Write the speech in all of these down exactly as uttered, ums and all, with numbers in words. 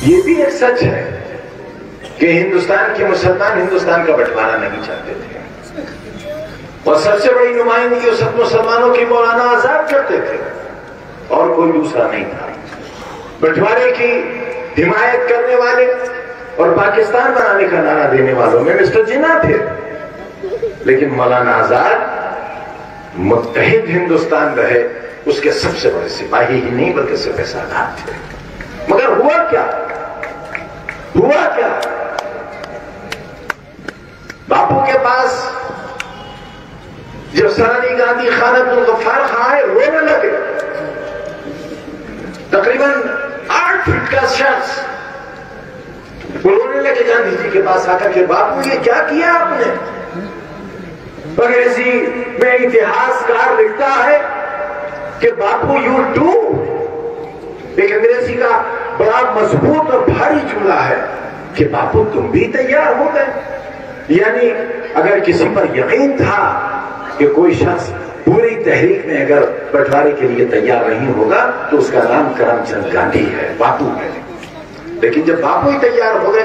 ये भी एक सच है कि हिंदुस्तान के मुसलमान हिंदुस्तान का बंटवारा नहीं चाहते थे और सबसे बड़ी नुमाइंदगी उस मुसलमानों की मौलाना आजाद करते थे और कोई दूसरा नहीं था। बंटवारे की हिमायत करने वाले और पाकिस्तान बनाने का नारा देने वालों में मिस्टर जिन्ना थे, लेकिन मौलाना आजाद मुत्तहिद हिंदुस्तान रहे, उसके सबसे बड़े सिपाही ही नहीं बल्कि सिपह सालार थे। मगर हुआ क्या हुआ क्या बापू के पास जब सरानी गांधी खान अब्दुल गफ्फार खां आए, रोने लगे। तकरीबन आठ फीट का शख्स रोने लगे गांधी जी के पास आकर के, बापू ये क्या किया आपने? अंग्रेजी में इतिहासकार लिखता है कि बापू यू डू, एक अंग्रेजी का बड़ा मजबूत और भारी जुमला है कि बापू तुम भी तैयार हो गए। यानी अगर किसी पर यकीन था कि कोई शख्स पूरी तहरीक में अगर बंटवारे के लिए तैयार नहीं होगा तो उसका नाम करमचंद गांधी है, बापू है। लेकिन जब बापू ही तैयार हो गए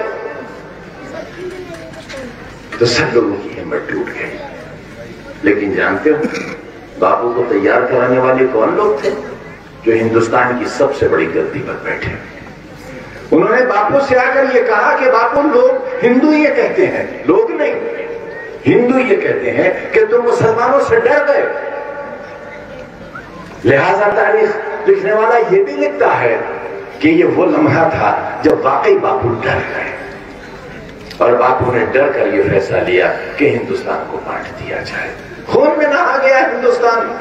तो सब लोगों की हिम्मत टूट गई। लेकिन जानते हो बापू को तैयार कराने वाले कौन लोग थे? जो हिंदुस्तान की सबसे बड़ी गद्दी पर बैठे। उन्होंने बापू से आकर ये कहा कि बापू लोग हिंदू ये कहते हैं, लोग नहीं, हिंदू ये कहते हैं कि तुम मुसलमानों से डर गए। लिहाजा तारीख लिखने वाला ये भी लिखता है कि ये वो लम्हा था जब वाकई बापू डर गए और बापू ने डर कर ये फैसला लिया कि हिंदुस्तान को बांट दिया जाए। खून में नहा गया हिंदुस्तान।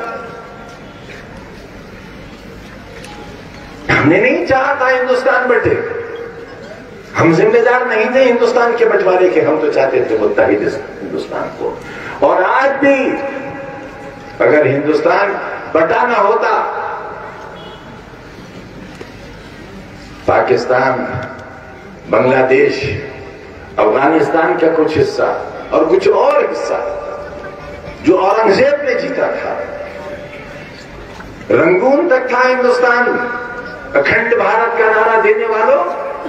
हमने नहीं चाहा था हिंदुस्तान बटे, हम जिम्मेदार नहीं थे हिंदुस्तान के बंटवारे के, हम तो चाहते थे मुत्तहिद हिंदुस्तान को। और आज भी अगर हिंदुस्तान बटा ना होता, पाकिस्तान, बांग्लादेश, अफगानिस्तान का कुछ हिस्सा और कुछ और हिस्सा जो औरंगजेब ने जीता था, रंगून तक था हिंदुस्तान, अखंड भारत का नारा देने वालों,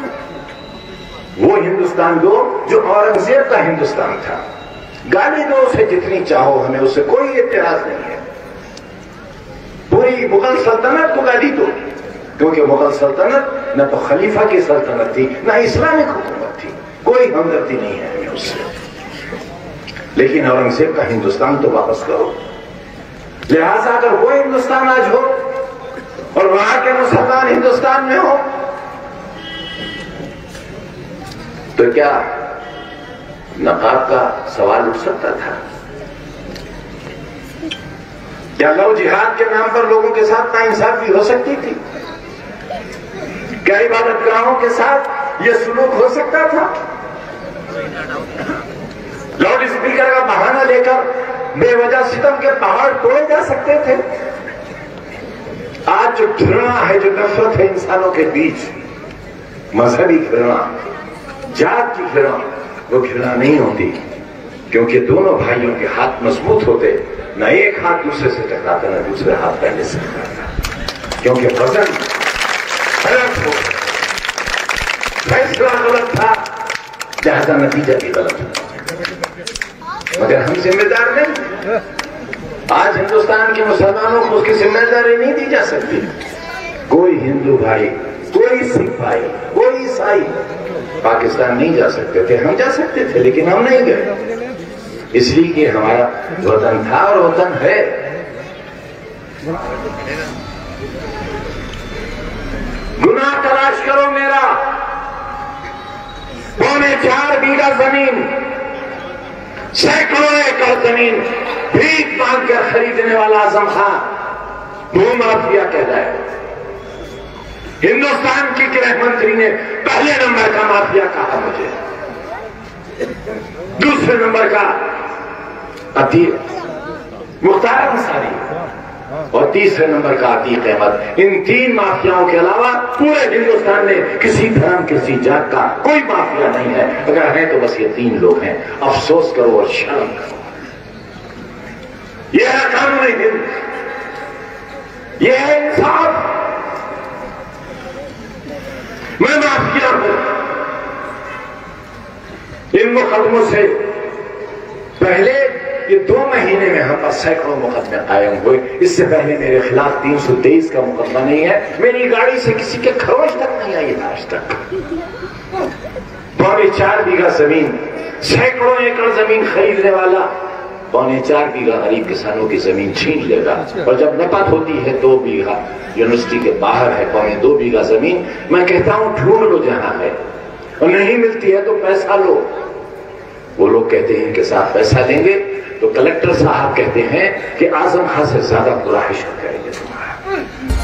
वो हिंदुस्तान दो जो औरंगजेब का हिंदुस्तान था। गाली दो उसे जितनी चाहो, हमें उससे कोई इत्तेराज नहीं है। पूरी मुगल सल्तनत को गाली दो, क्योंकि मुगल सल्तनत न तो खलीफा की सल्तनत थी न इस्लामिक हुकूमत थी, कोई हमदर्दी नहीं है हमें उससे। लेकिन औरंगजेब का हिंदुस्तान तो वापस करो। लिहाजा अगर वो हिंदुस्तान आज हो और वहां के मुसलमान हिंदुस्तान में हो तो क्या नकाब का सवाल उठ सकता था? क्या लव जिहाद के नाम पर लोगों के साथ नाइंसाफी हो सकती थी? क्या इबादतगाहों के साथ यह सुलूक हो सकता था? लाउड स्पीकर का बहाना लेकर बेवजह सितम के पहाड़ तोड़े जा सकते थे? आज जो घृणा है, जो नफरत है इंसानों के बीच, मजहबी घृणा, जात की घृणा, वो घृणा नहीं होती, क्योंकि दोनों भाइयों के हाथ मजबूत होते, न एक हाथ दूसरे से टकराता न दूसरे हाथ पहले से टकराता, क्योंकि वजन गलत हो, फैसला गलत था, लिहाजा नतीजा भी गलत था। मगर हम जिम्मेदार नहीं। आज हिंदुस्तान के मुसलमानों को उसकी जिम्मेदारी नहीं दी जा सकती। कोई हिंदू भाई, कोई सिख भाई, कोई ईसाई पाकिस्तान नहीं जा सकते थे। हम जा सकते थे लेकिन हम नहीं गए, इसलिए कि हमारा वतन था और वतन है। गुनाह तलाश करो मेरा, पौने चार बीघा जमीन, सैकड़ों एकड़ जमीन भीख मांग कर खरीदने वाला आजम खां भूमाफिया कहलाए। हिंदुस्तान की गृह मंत्री ने पहले नंबर का माफिया कहा मुझे, दूसरे नंबर का अतीक मुख्तार अंसारी और तीसरे नंबर का अतीक अहमद। इन तीन माफियाओं के अलावा पूरे हिंदुस्तान में किसी धर्म, किसी जात का कोई माफिया नहीं है। अगर है तो बस ये तीन लोग हैं। अफसोस करो और शर्म करो। यह है कानून हिंद, यह है इंसाफ। मैं माफिया हूं, इन मुकदमों से पहले ये दो महीने में हम पर सैकड़ों मुकदमे कायम हुए। इससे पहले मेरे खिलाफ तीन सौ तेईस का मुकदमा नहीं है। मेरी गाड़ी से किसी के खरोच तक नहीं आई आज तक। पौने चार बीघा जमीन, सैकड़ों एकड़ जमीन खरीदने वाला पौने चार बीघा गरीब किसानों की जमीन छीन लेगा, और जब नपत होती है दो बीघा यूनिवर्सिटी के बाहर है पौने दो बीघा जमीन, मैं कहता हूं ढूंढ लो जहां है, और नहीं मिलती है तो पैसा लो। वो लोग कहते हैं कि साहब पैसा देंगे, तो कलेक्टर साहब कहते हैं कि आजम खां से ज्यादा बुरा इश्क करेंगे तुम्हारा।